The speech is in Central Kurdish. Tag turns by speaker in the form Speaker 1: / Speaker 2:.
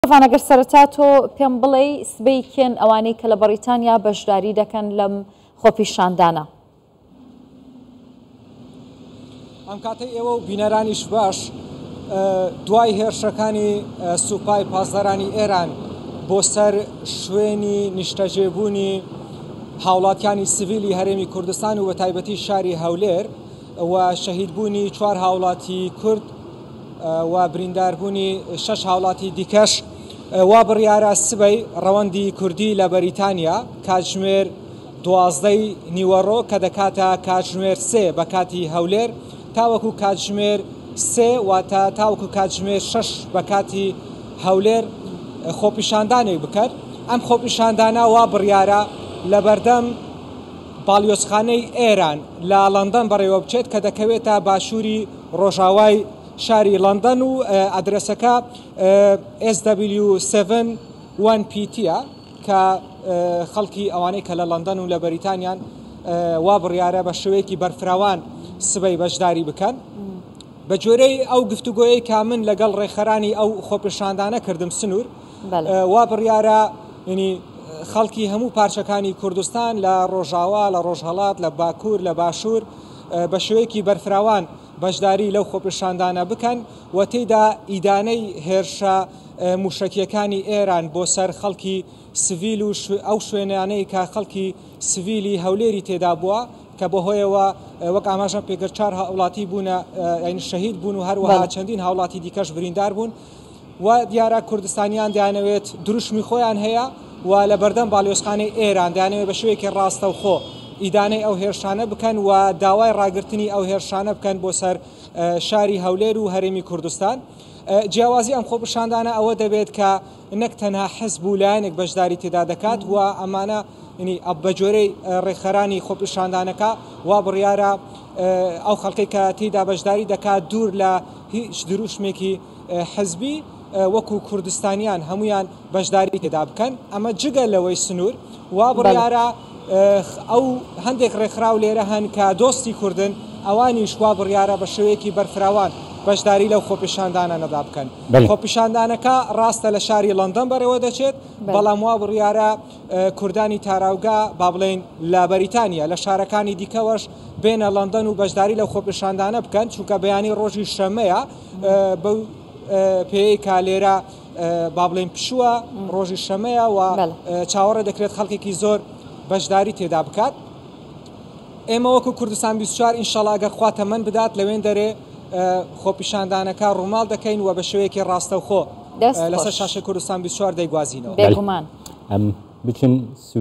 Speaker 1: طبعا ئەگەر سەرەتا تۆ پێم بڵێ سبەیکن ئەوانەی کە لە بەریتانیا بەشداری دەکەن لەم خۆپیشاندانە.
Speaker 2: ئەم کاتەی ئێوە و بینەرانیش باش دوای هێرشەکانی سوپای پاسدارانی ئێران بۆ سەر شوێنی نیشتەجێبوونی هاوڵاتیانی سیڤیلی هەرێمی کوردستان و بە تایبەتی شاری هەولێر و شەهیدبوونی 4 هاوڵاتی کورد و برینداربوونی 6 هاوڵاتی دیکەش وا بڕیارە سبەی ڕەوەندی کوردی لە بەریتانیا کاتژمێر 12 نیوەڕۆ کە دەکاتە کاتژمێر 3 بە کاتی هەولێر تاوەکو کاتژمێر 3 واتە تاوەکو کاتژمێر 6 بە کاتی هەولێر خۆپیشاندانێک بکات. ئەم خۆپیشاندانە وا بڕیارە لە بەردەم باڵیۆزخانەی ئێران لە لەندەن بەڕێوە بچێت کە دەکەوێتە باشووری ڕۆژاوای شاری لەندەن و ئەدرسەکە SW71PT کە خەڵکی ئەوانەی کە لە لەندەن و لە بەریتانیان وا بڕیارە بە شێوەیەکی بەرفراوان سبەی بەشداری بکەن. بە جۆرەی ئەو گفتوگۆیەی کا من لەگەڵ ڕێخەرانی ئەو خۆپیشاندانە کردم سنوور وا بڕیارە ینی خەڵکی هەموو پارچەکانی کوردستان لە ڕۆژاوا لە ڕۆژهەڵات لە باکوور لە باشوور بە شێوەیەکی بەرفراوان بەشداری لەو خۆپیشاندانە بکەن و تێیدا ئیدانەی هێرشە موشکیەکانی ئێران بۆ سەر خەڵکی سڤیل و ئەو شوێنانەی کە خەڵکی سڤیلی هەولێری تێدا بووە کە بەهۆیەوە وەک ئاماژە پێگر 4 هاوڵاتی بوونە یعنی شەهید بوون و هەروەها چەندین هاوڵاتی دیکەش بریندار بوون و دیارە کوردستانیان دەیانەوێت دروشمی خۆیان هەیە و لە بەردەم باڵیۆزخانەی ئێران دەیانەوێت بە شوەیەکی ڕاستەوخۆ ئیدانەی ئەو هێرشانە بکەن و داوای ڕاگررتنی ئەو هێرشانە بکەن بۆ سەر شاری هەولێر و هەرێمی کوردستان. جیاوازی ئەم خۆپیشاندانە ئەوە دەبێت کە نەک تەنها حزب و لایەنێک بەشداری تێدا دەکات و ئەمانە بە جۆرەی ڕێخەرانی خۆپیشاندانەکە وا بڕیارە ئەو خەڵکی کە تێدا بەشداری دەکات دوور لە هیچ دروشمێکی حزبی وەکو کوردستانیان هەمویان بەشداری تێدا بکەن. ئەمە جگە لەوەی سنوور وا بڕیارە ئەو هەندێک ڕێکخراو لێرە هەن کە دۆستی کوردن ئەوانیش وا بڕیارە بە شێوەیەکی بەرفراوان بەشداری لەو خۆپیشاندانە نەدا بکەن. خۆپیشاندانەکە ڕاستە لە شاری لەندەن بەرەوە دەچێت بەڵام وا بڕیارە کوردانی تاراوگا با بڵێن لە بەریتانیا لە شارەکانی دیکەوەش بێنە لەندەن و بەشداری لەو خۆپیشاندانە بکەن چونکە بەیانی ڕۆژی شەمەیە بەو پێی کا لێرە با بڵێن پشووە ڕۆژی شەمەیە و چاوەڕێ دەکرێت خەڵکێکی زۆر بەشداری تێدا بکات. ئێمە وەکو کوردستان 24 ئینشاڵڵا ئەگەر خوا تەمەن بدات لەوێن دەرێ خۆپیشاندانەکە ڕووماڵ دەکەین و بە شێوەیەکی ڕاستەوخۆ لەسەر شاشەی کوردستان 24 دەیگوازینەوە.
Speaker 1: بێگومان.